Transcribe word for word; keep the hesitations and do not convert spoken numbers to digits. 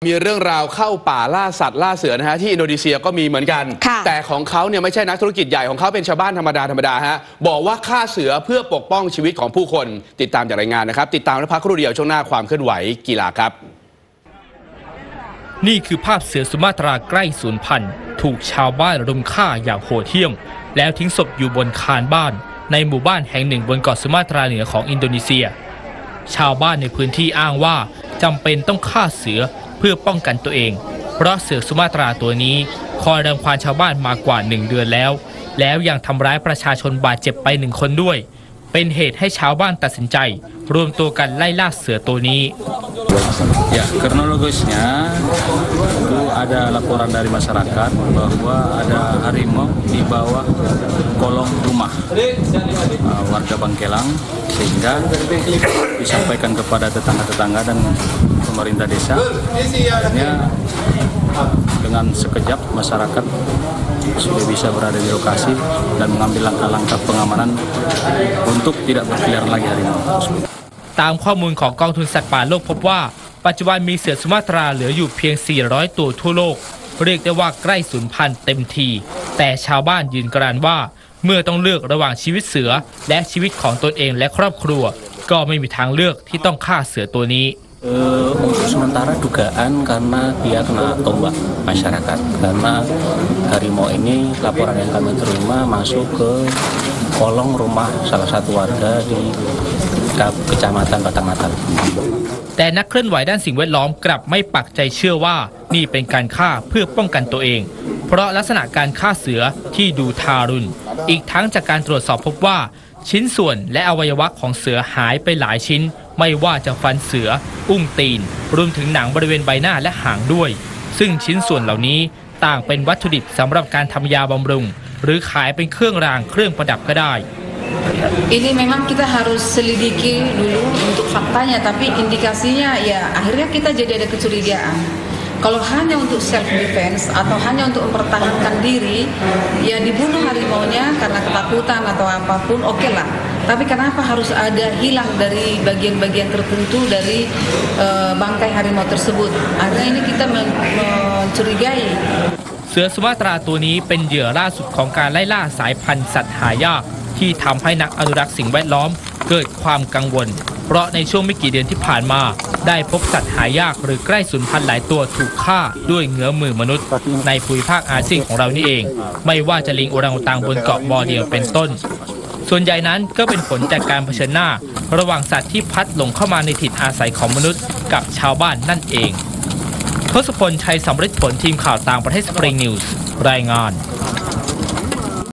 มีเรื่องราวเข้าป่าล่าสัตว์ล่าเสือนะฮะที่อินโดนีเซียก็มีเหมือนกันแต่ของเขาเนี่ยไม่ใช่นักธุรกิจใหญ่ของเขาเป็นชาวบ้านธรรมดาธรรมดาฮะบอกว่าฆ่าเสือเพื่อปกป้องชีวิตของผู้คนติดตามจากรายงานนะครับติดตามและพักครู่เดียวช่วงหน้าความเคลื่อนไหวกีฬาครับนี่คือภาพเสือสุมาตราใกล้สูญพันธุ์ถูกชาวบ้านรุมฆ่าอย่างโหดเหี้ยมแล้วทิ้งศพอยู่บนคานบ้านในหมู่บ้านแห่งหนึ่งบนเกาะสุมาตราเหนือของอินโดนีเซียชาวบ้านในพื้นที่อ้างว่าจำเป็นต้องฆ่าเสือเพื่อป้องกันตัวเองเพราะเสือสุมาตราตัวนี้คอยรังควานชาวบ้านมากว่าหนึ่งเดือนแล้วแล้วยังทำร้ายประชาชนบาดเจ็บไปหนึ่งคนด้วยเป็นเหตุให้ชาวบ้านตัดสินใจรวมตัวกันไล่ล่าเสือตัวนี้ Ya, kronologisnya itu ada laporan dari masyarakat bahwa ada harimau di bawah kolong rumah uh, warga Bangkelang sehingga disampaikan kepada tetangga-tetangga dan pemerintah desa. Akhirnya dengan sekejap masyarakat sudah bisa berada di lokasi dan mengambil langkah-langkah pengamanan untuk tidak berkeliaran lagi harimau tersebut. ตามข้อมูลของกองทุนสัตว์ป่าโลกพบว่าปัจจุบันมีเสือสุมาตราเหลืออยู่เพียงสี่ร้อยตัวทั่วโลกเรียกได้ว่าใกล้สูญพันธุ์เต็มทีแต่ชาวบ้านยืนกรานว่าเมื่อต้องเลือกระหว่างชีวิตเสือและชีวิตของตนเองและครอบครัวก็ไม่มีทางเลือกที่ต้องฆ่าเสือตัวนี้ Untuk sementara dugaan karena dia kena tombak masyarakat karena harimau ini laporan yang kami terima masuk ke kolong rumah salah satu warga di kecamatan Batanghatan แต่นักเคลื่อนไหวด้านสิ่งแวดล้อมกลับไม่ปักใจเชื่อว่านี่เป็นการฆ่าเพื่อป้องกันตัวเองเพราะลักษณะการฆ่าเสือที่ดูทารุณอีกทั้งจากการตรวจสอบพบว่าชิ้นส่วนและอวัยวะของเสือหายไปหลายชิ้นไม่ว่าจะฟันเสืออุ้งตีนรวมถึงหนังบริเวณใบหน้าและหางด้วยซึ่งชิ้นส่วนเหล่านี้ต่างเป็นวัตถุดิบสำหรับการทำยาบำรุงหรือขายเป็นเครื่องรางเครื่องประดับก็ได้ Ini memang kita harus selidiki dulu untuk faktanya, tapi indikasinya ya akhirnya kita jadi ada kecurigaan. Kalau hanya untuk self defense atau hanya untuk mempertahankan diri, ya dibunuh harimaunya karena ketakutan atau apapun, oke okay lah. Tapi kenapa harus ada hilang dari bagian-bagian tertentu dari uh, bangkai harimau tersebut? Akhirnya ini kita mencurigai. เสือสุมาตราตัวนี้เป็นเหยื่อล่าสุดของการไล่ล่าสายพันธุ์สัตว์หายากที่ทำให้นักอนุรักษ์สิ่งแวดล้อมเกิดความกังวลเพราะในช่วงไม่กี่เดือนที่ผ่านมาได้พบสัตว์หายากหรือใกล้สูญพันธุ์หลายตัวถูกฆ่าด้วยเงื้อมือมนุษย์ในภูมิภาคอาเซียนของเรานี่เองไม่ว่าจะลิงโอรังอุตังบนเกาะบอร์เนียวเป็นต้นส่วนใหญ่นั้นก็เป็นผลจากการเผชิญหน้าระหว่างสัตว์ที่พัดหลงเข้ามาในถิ่นอาศัยของมนุษย์กับชาวบ้านนั่นเองทศพล ชัยสำริดผลทีมข่าวต่างประเทศสปริงนิวส์รายงาน